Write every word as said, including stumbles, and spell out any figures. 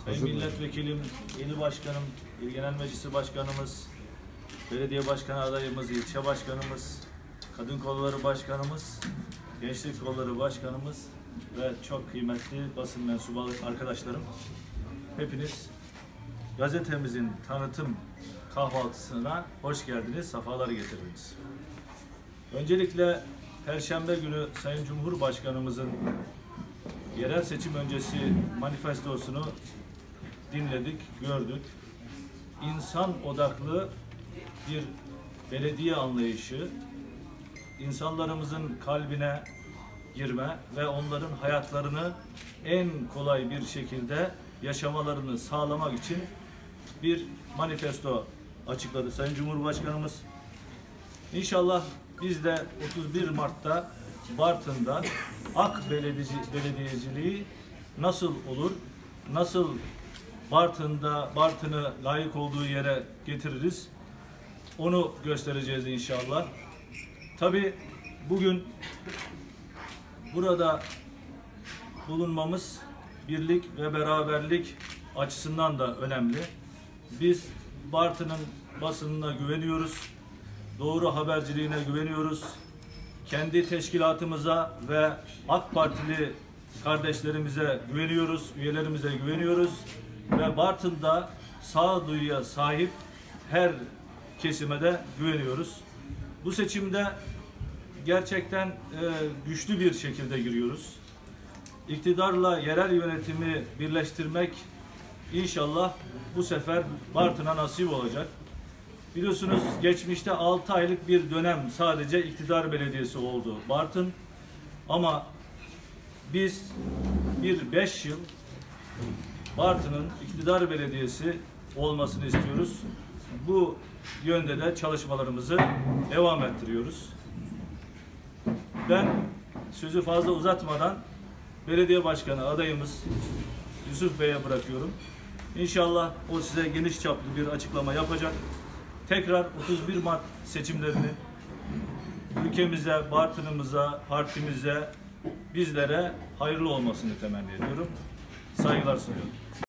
Sayın Milletvekilim, yeni başkanım, İl Genel Meclisi Başkanımız, belediye başkanı adayımız, ilçe başkanımız, kadın kolları başkanımız, gençlik kolları başkanımız ve çok kıymetli basın mensubu arkadaşlarım. Hepiniz gazetemizin tanıtım kahvaltısına hoş geldiniz, sefalar getirdiniz. Öncelikle Perşembe günü Sayın Cumhurbaşkanımızın yerel seçim öncesi manifestosunu dinledik, gördük. İnsan odaklı bir belediye anlayışı, insanlarımızın kalbine girme ve onların hayatlarını en kolay bir şekilde yaşamalarını sağlamak için bir manifesto açıkladı Sayın Cumhurbaşkanımız. İnşallah biz de otuz bir Mart'ta Bartın'da AK Belediyeci, Belediyeciliği nasıl olur, nasıl Bartın'da Bartın'ı layık olduğu yere getiririz, onu göstereceğiz inşallah. Tabii bugün burada bulunmamız birlik ve beraberlik açısından da önemli. Biz Bartın'ın basınına güveniyoruz, doğru haberciliğine güveniyoruz. Kendi teşkilatımıza ve AK Partili kardeşlerimize güveniyoruz, üyelerimize güveniyoruz ve Bartın'da sağduyuya sahip her kesime de güveniyoruz. Bu seçimde gerçekten e, güçlü bir şekilde giriyoruz. İktidarla yerel yönetimi birleştirmek inşallah bu sefer Bartın'a nasip olacak. Biliyorsunuz geçmişte altı aylık bir dönem sadece iktidar belediyesi oldu Bartın. Ama biz bir beş yıl Bartın'ın iktidar belediyesi olmasını istiyoruz. Bu yönde de çalışmalarımızı devam ettiriyoruz. Ben sözü fazla uzatmadan belediye başkanı adayımız Yusuf Bey'e bırakıyorum. İnşallah o size geniş çaplı bir açıklama yapacak. Tekrar otuz bir Mart seçimlerini ülkemize, Bartın'ımıza, partimize, bizlere hayırlı olmasını temenni ediyorum. Saygılar sunuyorum.